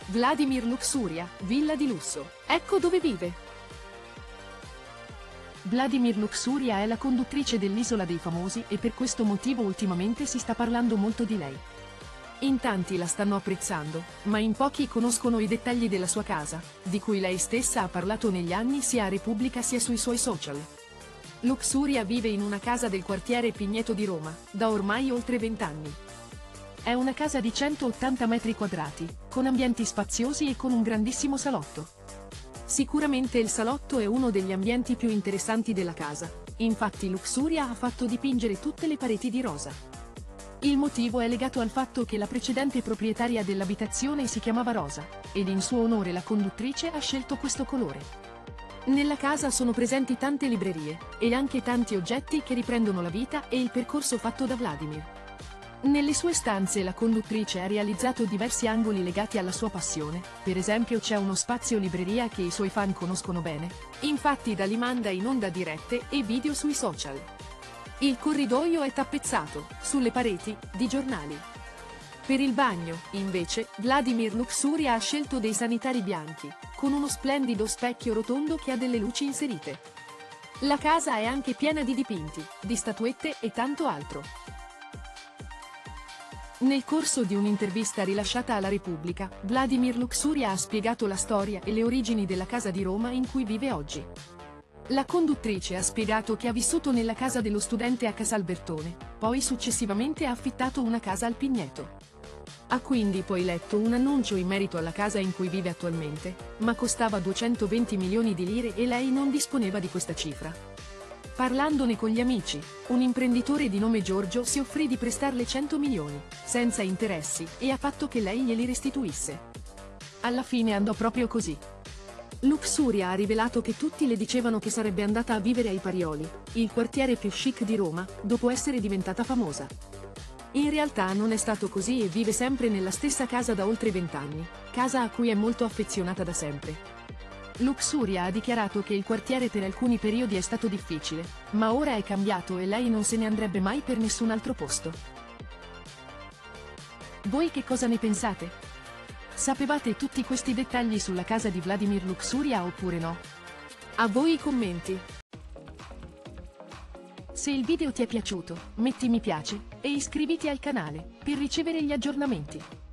Vladimir Luxuria, villa di lusso. Ecco dove vive. Vladimir Luxuria è la conduttrice dell'Isola dei Famosi e per questo motivo ultimamente si sta parlando molto di lei. In tanti la stanno apprezzando, ma in pochi conoscono i dettagli della sua casa, di cui lei stessa ha parlato negli anni sia a Repubblica sia sui suoi social. Luxuria vive in una casa del quartiere Pigneto di Roma, da ormai oltre 20 anni. È una casa di 180 metri quadrati, con ambienti spaziosi e con un grandissimo salotto. Sicuramente il salotto è uno degli ambienti più interessanti della casa, infatti Luxuria ha fatto dipingere tutte le pareti di rosa. Il motivo è legato al fatto che la precedente proprietaria dell'abitazione si chiamava Rosa, ed in suo onore la conduttrice ha scelto questo colore. Nella casa sono presenti tante librerie, e anche tanti oggetti che riprendono la vita e il percorso fatto da Vladimir. Nelle sue stanze la conduttrice ha realizzato diversi angoli legati alla sua passione, per esempio c'è uno spazio libreria che i suoi fan conoscono bene, infatti da lì manda in onda dirette e video sui social. Il corridoio è tappezzato, sulle pareti, di giornali. Per il bagno, invece, Vladimir Luxuria ha scelto dei sanitari bianchi, con uno splendido specchio rotondo che ha delle luci inserite. La casa è anche piena di dipinti, di statuette e tanto altro. Nel corso di un'intervista rilasciata alla Repubblica, Vladimir Luxuria ha spiegato la storia e le origini della casa di Roma in cui vive oggi. La conduttrice ha spiegato che ha vissuto nella casa dello studente a Casalbertone, poi successivamente ha affittato una casa al Pigneto. Ha quindi poi letto un annuncio in merito alla casa in cui vive attualmente, ma costava 220 milioni di lire e lei non disponeva di questa cifra. Parlandone con gli amici, un imprenditore di nome Giorgio si offrì di prestarle 100 milioni, senza interessi, e a patto che lei glieli restituisse. Alla fine andò proprio così. Luxuria ha rivelato che tutti le dicevano che sarebbe andata a vivere ai Parioli, il quartiere più chic di Roma, dopo essere diventata famosa. In realtà non è stato così e vive sempre nella stessa casa da oltre 20 anni, casa a cui è molto affezionata da sempre. Luxuria ha dichiarato che il quartiere per alcuni periodi è stato difficile, ma ora è cambiato e lei non se ne andrebbe mai per nessun altro posto. Voi che cosa ne pensate? Sapevate tutti questi dettagli sulla casa di Vladimir Luxuria oppure no? A voi i commenti! Se il video ti è piaciuto, metti mi piace e iscriviti al canale per ricevere gli aggiornamenti.